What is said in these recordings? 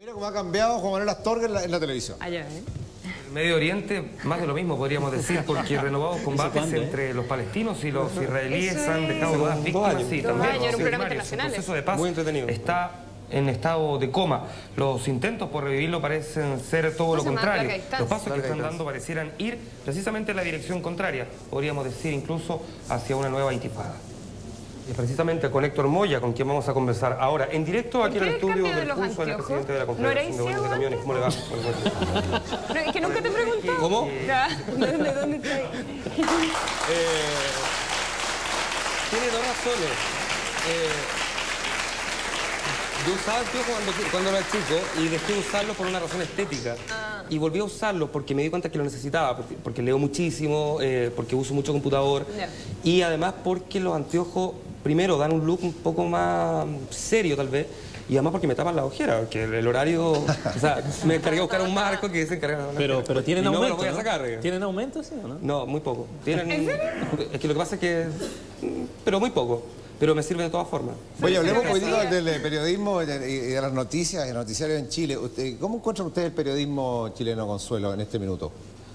Mira cómo ha cambiado Juan Manuel Astorga en la televisión. Allá, El Medio Oriente, más de lo mismo podríamos decir, porque renovados combates entre los palestinos y los israelíes han dejado más víctimas. Sí, también. Era un programa internacional. El proceso de paz muy entretenido. Está en estado de coma. Los intentos por revivirlo parecen ser todo lo contrario. Los pasos que están dando parecieran ir precisamente en la dirección contraria, podríamos decir incluso hacia una nueva intifada. Y precisamente con Héctor Moya, con quien vamos a conversar ahora, en directo aquí en el estudio del curso del presidente de la Confederación de Buenos de Camiones. ¿Cómo le va? No, es que nunca te pregunté. ¿Cómo? ¿De dónde está? Tiene dos razones. Yo usaba anteojos cuando era chico y dejé de usarlos por una razón estética. Y volví a usarlos porque me di cuenta que lo necesitaba, porque leo muchísimo, porque uso mucho computador. Y además porque los anteojos, primero, dan un look un poco más serio tal vez. Y además porque me tapan la ojera, porque el horario... O sea, me encargué de buscar un marco que se encarga... Pero tienen no aumento, me lo voy a sacar. ¿Tienen aumento, sí o no? No, muy poco. ¿En serio? Es que lo que pasa es que... Pero muy poco. Pero me sirve de todas formas. Oye, hablemos un poquito del periodismo y de las noticias y noticiarios en Chile. ¿Cómo encuentran ustedes el periodismo chileno, Consuelo, en este minuto?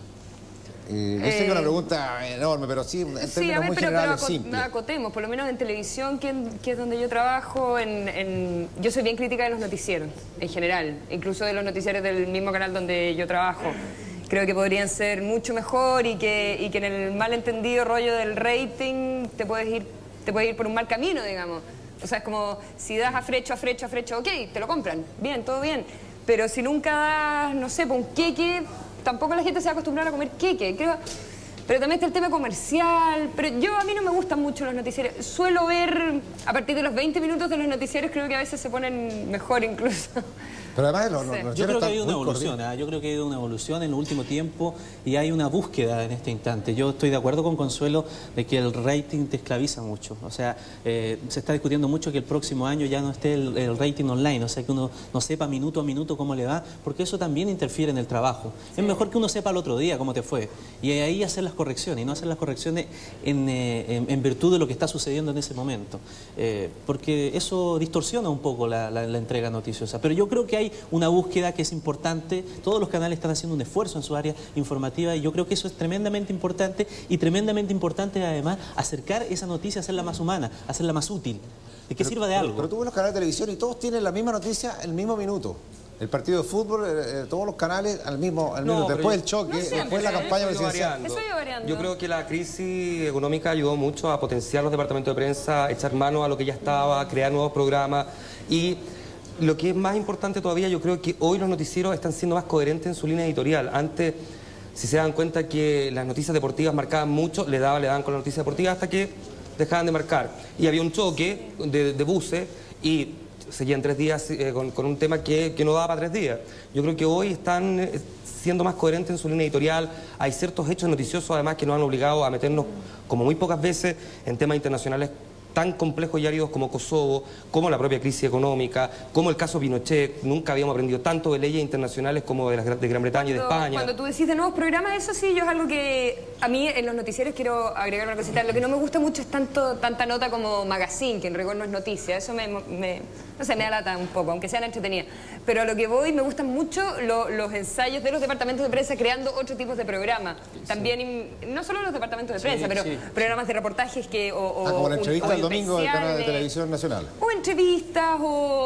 Yo sé que es una pregunta enorme, pero sí, en términos muy generales, simple. Acotemos, por lo menos en televisión, que es donde yo trabajo, yo soy bien crítica de los noticieros, en general, incluso de los noticiarios del mismo canal donde yo trabajo. Creo que podrían ser mucho mejor y que en el malentendido rollo del rating te puedes ir por un mal camino, digamos. O sea, es como si das a frecho, ok, te lo compran, bien, todo bien. Pero si nunca das, no sé, por un queque, tampoco la gente se va a acostumbrar a comer queque. Pero también está el tema comercial. Pero a mí no me gustan mucho los noticieros. Suelo ver, a partir de los 20 minutos de los noticieros, creo que a veces se ponen mejor incluso. Pero además yo creo que ha habido una evolución, yo creo que ha habido una evolución en el último tiempo y hay una búsqueda en este instante. Yo estoy de acuerdo con Consuelo de que el rating te esclaviza mucho. O sea, se está discutiendo mucho que el próximo año ya no esté el rating online, o sea, que uno no sepa minuto a minuto cómo le va, porque eso también interfiere en el trabajo. Sí. Es mejor que uno sepa el otro día cómo te fue y ahí hacer las correcciones y no hacer las correcciones en virtud de lo que está sucediendo en ese momento. Porque eso distorsiona un poco la entrega noticiosa. Pero yo creo que hay una búsqueda que es importante, todos los canales están haciendo un esfuerzo en su área informativa y yo creo que eso es tremendamente importante y tremendamente importante además acercar esa noticia, hacerla más humana, hacerla más útil, de que sirva de algo. Pero tú ves los canales de televisión y todos tienen la misma noticia el mismo minuto. El partido de fútbol, todos los canales al mismo minuto. Después el choque, después la campaña presidencial. Eso iba variando. Yo creo que la crisis económica ayudó mucho a potenciar los departamentos de prensa, echar mano a lo que ya estaba, crear nuevos programas y... Lo que es más importante todavía, yo creo que hoy los noticieros están siendo más coherentes en su línea editorial. Antes, si se dan cuenta que las noticias deportivas marcaban mucho, le daban con las noticias deportivas hasta que dejaban de marcar. Y había un choque de buses y seguían 3 días con un tema que no daba para 3 días. Yo creo que hoy están siendo más coherentes en su línea editorial. Hay ciertos hechos noticiosos además que nos han obligado a meternos, como muy pocas veces, en temas internacionales tan complejos y áridos como Kosovo, como la propia crisis económica, como el caso Pinochet. Nunca habíamos aprendido tanto de leyes internacionales como de Gran Bretaña y de España. Cuando tú decís de nuevos programas, eso sí, yo es algo que a mí en los noticieros quiero agregar una cosita. Lo que no me gusta mucho es tanta nota como magazine, que en rigor no es noticia. Eso no sé, me alata un poco, aunque sean entretenidas. Pero a lo que voy, me gustan mucho los ensayos de los departamentos de prensa creando otros tipos de programas. También, no solo los departamentos de prensa, pero programas de reportajes como la entrevista el domingo del canal de televisión nacional. O entrevistas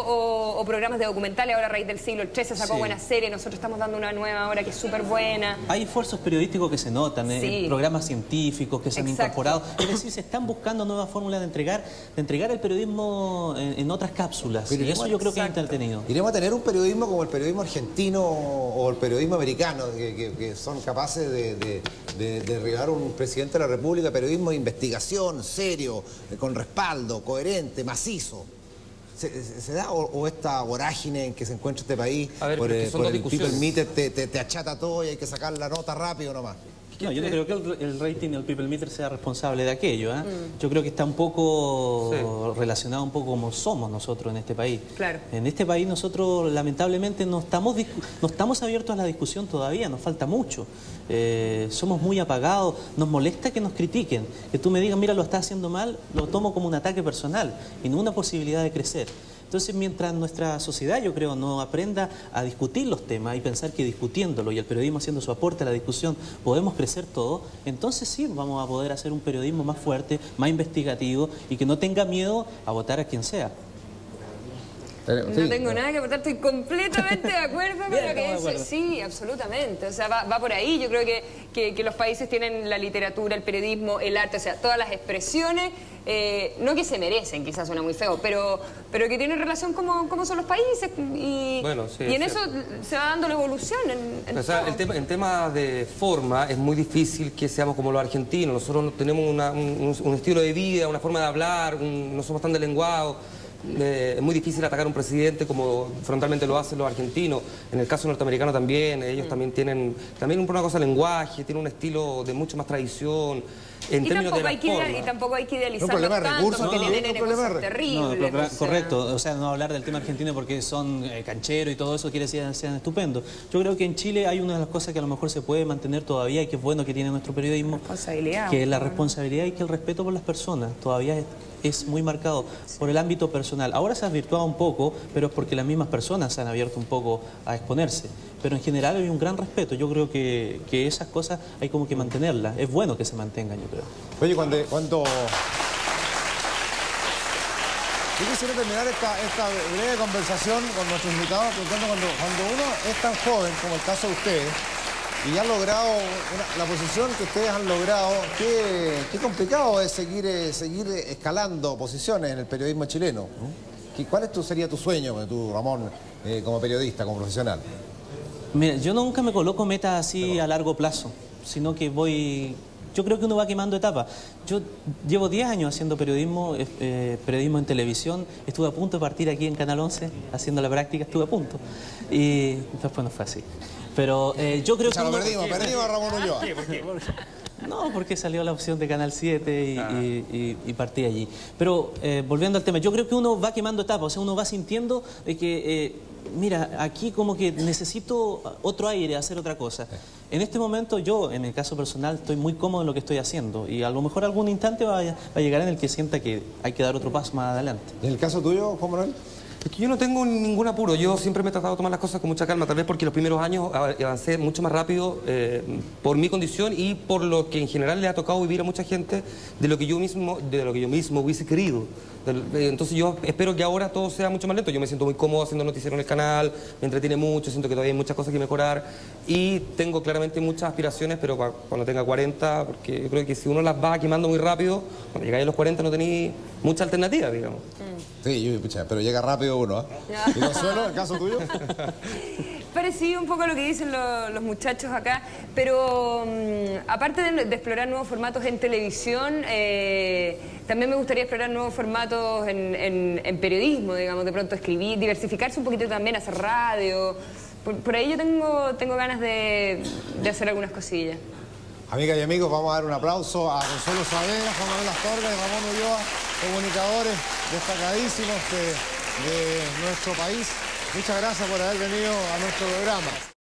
o programas de documentales. Ahora a raíz del siglo XIII sacó buena serie. Nosotros estamos dando una nueva ahora que es súper buena. Hay esfuerzos periodísticos que se notan, programas científicos que se han incorporado. Es decir, se están buscando nuevas fórmulas de entregar el periodismo en otras cápsulas. Y eso yo creo que es entretenido. Iremos a tener un periodismo como el periodismo argentino o el periodismo americano, que son capaces de derribar un presidente de la República, periodismo de investigación, serio, con respaldo, coherente, macizo. ¿Se da o esta vorágine en que se encuentra este país por el people meter te achata todo y hay que sacar la nota rápido nomás? No, yo no creo que el rating, el people meter sea responsable de aquello. Yo creo que está un poco relacionado un poco como somos nosotros en este país. Claro. En este país nosotros lamentablemente no estamos abiertos a la discusión todavía, nos falta mucho. Somos muy apagados, nos molesta que nos critiquen, que tú me digas, mira, lo estás haciendo mal, lo tomo como un ataque personal y no una posibilidad de crecer. Entonces, mientras nuestra sociedad, yo creo, no aprenda a discutir los temas y pensar que discutiéndolo y el periodismo haciendo su aporte a la discusión podemos crecer todos, entonces sí vamos a poder hacer un periodismo más fuerte, más investigativo y que no tenga miedo a votar a quien sea. No tengo nada que aportar, estoy completamente de acuerdo con lo que dice. Sí, absolutamente. O sea, va por ahí. Yo creo que los países tienen la literatura, el periodismo, el arte, o sea, todas las expresiones, no que se merecen, quizás suena muy feo, pero que tienen relación como son los países. Y, bueno, sí, y en eso se va dando la evolución. O sea, en temas de forma es muy difícil que seamos como los argentinos. Nosotros tenemos un estilo de vida, una forma de hablar, no somos tan delenguados. Es muy difícil atacar a un presidente como frontalmente lo hacen los argentinos. En el caso norteamericano también, ellos también tienen una cosa de lenguaje, tienen un estilo de mucha más tradición. En términos de la forma. Y tampoco hay que idealizar tanto, porque tienen cosas terribles. Correcto, o sea, no hablar del tema argentino porque son cancheros y todo eso quiere decir que sean estupendos. Yo creo que en Chile hay una de las cosas que a lo mejor se puede mantener todavía y que es bueno que tiene nuestro periodismo, que es la responsabilidad y que el respeto por las personas todavía es muy marcado por el ámbito personal. Ahora se ha desvirtuado un poco, pero es porque las mismas personas se han abierto un poco a exponerse. Pero en general hay un gran respeto. Yo creo que esas cosas hay como que mantenerlas. Es bueno que se mantengan, yo creo. Oye, cuando... Yo quisiera terminar esta breve conversación con nuestros invitados preguntando cuando uno es tan joven como el caso de ustedes y ya han logrado la posición que ustedes han logrado, qué complicado es seguir escalando posiciones en el periodismo chileno, ¿no? ¿Cuál sería tu sueño, tú, Ramón, como periodista, como profesional? Mira, yo nunca me coloco metas así a largo plazo, sino que yo creo que uno va quemando etapas. Yo llevo 10 años haciendo periodismo en televisión. Estuve a punto de partir aquí en Canal 11 haciendo la práctica, estuve a punto. Y después no fue así. Pero yo creo que... Perdimos a Ramón Ulloa. ¿Por qué? No, porque salió la opción de Canal 7 y partí allí. Pero volviendo al tema, yo creo que uno va quemando etapas, o sea, uno va sintiendo que, mira, aquí como que necesito otro aire, hacer otra cosa. En este momento yo, en el caso personal, estoy muy cómodo en lo que estoy haciendo y a lo mejor algún instante va a llegar en el que sienta que hay que dar otro paso más adelante. ¿En el caso tuyo, Juan Manuel? Es que yo no tengo ningún apuro, yo siempre me he tratado de tomar las cosas con mucha calma, tal vez porque los primeros años avancé mucho más rápido por mi condición y por lo que en general le ha tocado vivir a mucha gente de lo que yo mismo hubiese querido. Entonces yo espero que ahora todo sea mucho más lento. Yo me siento muy cómodo haciendo noticiero en el canal, me entretiene mucho, siento que todavía hay muchas cosas que mejorar y tengo claramente muchas aspiraciones, pero cuando tenga 40, porque yo creo que si uno las va quemando muy rápido, cuando llegáis a los 40 no tenéis mucha alternativa, digamos. Sí, pero llega rápido uno, ¿eh? ¿Y Consuelo, el caso tuyo? Parecido un poco a lo que dicen los muchachos acá, pero aparte de explorar nuevos formatos en televisión, también me gustaría explorar nuevos formatos en periodismo, digamos, de pronto escribir, diversificarse un poquito también, hacer radio. Por ahí yo tengo ganas de hacer algunas cosillas. Amigas y amigos, vamos a dar un aplauso a Consuelo Saavedra, Juan Manuel Astorga y Ramón Ulloa, comunicadores destacadísimos de nuestro país. Muchas gracias por haber venido a nuestro programa.